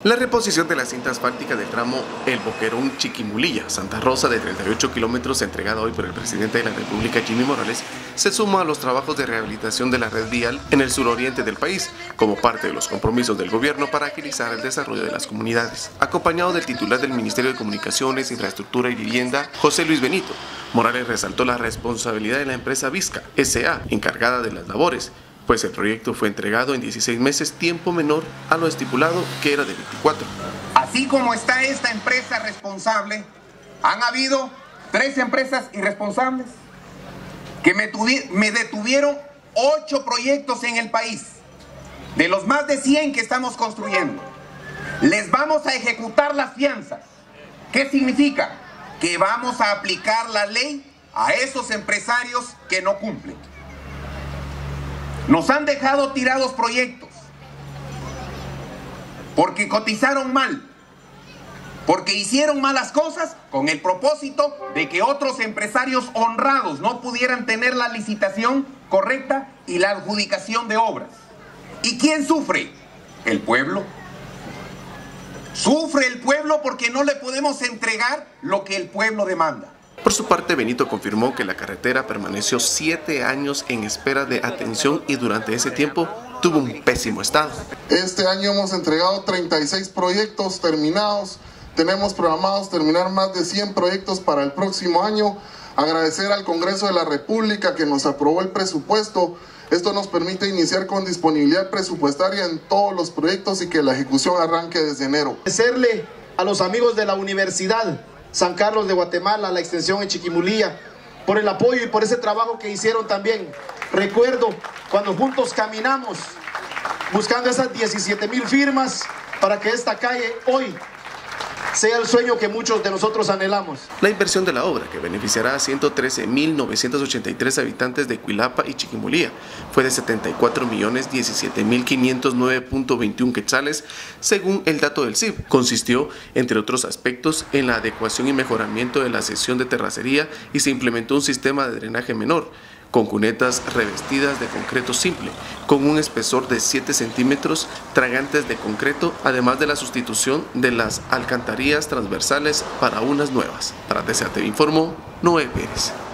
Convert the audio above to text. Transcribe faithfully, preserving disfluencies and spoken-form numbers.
La reposición de la cinta asfáltica del tramo El Boquerón Chiquimulilla, Santa Rosa, de treinta y ocho kilómetros, entregada hoy por el presidente de la República, Jimmy Morales, se suma a los trabajos de rehabilitación de la red vial en el suroriente del país, como parte de los compromisos del gobierno para agilizar el desarrollo de las comunidades. Acompañado del titular del Ministerio de Comunicaciones, Infraestructura y Vivienda, José Luis Benito, Morales resaltó la responsabilidad de la empresa Vizca S A, encargada de las labores, pues el proyecto fue entregado en dieciséis meses, tiempo menor a lo estipulado, que era de veinticuatro. Así como está esta empresa responsable, han habido tres empresas irresponsables que me, me detuvieron ocho proyectos en el país, de los más de cien que estamos construyendo. Les vamos a ejecutar las fianzas. ¿Qué significa? Que vamos a aplicar la ley a esos empresarios que no cumplen. Nos han dejado tirados proyectos porque cotizaron mal, porque hicieron malas cosas con el propósito de que otros empresarios honrados no pudieran tener la licitación correcta y la adjudicación de obras. ¿Y quién sufre? El pueblo. Sufre el pueblo porque no le podemos entregar lo que el pueblo demanda. Por su parte, Benito confirmó que la carretera permaneció siete años en espera de atención y durante ese tiempo tuvo un pésimo estado. Este año hemos entregado treinta y seis proyectos terminados. Tenemos programados terminar más de cien proyectos para el próximo año. Agradecer al Congreso de la República que nos aprobó el presupuesto. Esto nos permite iniciar con disponibilidad presupuestaria en todos los proyectos y que la ejecución arranque desde enero. Agradecerle a los amigos de la Universidad San Carlos de Guatemala, la extensión en Chiquimulilla, por el apoyo y por ese trabajo que hicieron también. Recuerdo cuando juntos caminamos buscando esas diecisiete mil firmas para que esta calle hoy sea el sueño que muchos de nosotros anhelamos. La inversión de la obra, que beneficiará a ciento trece mil novecientos ochenta y tres habitantes de Cuilapa y Chiquimulía, fue de setenta y cuatro millones diecisiete mil quinientos nueve punto veintiuno quetzales, según el dato del C I B. Consistió, entre otros aspectos, en la adecuación y mejoramiento de la sección de terracería y se implementó un sistema de drenaje menor, con cunetas revestidas de concreto simple, con un espesor de siete centímetros, tragantes de concreto, además de la sustitución de las alcantarillas transversales para unas nuevas. Para T C A T V informó Noé Pérez.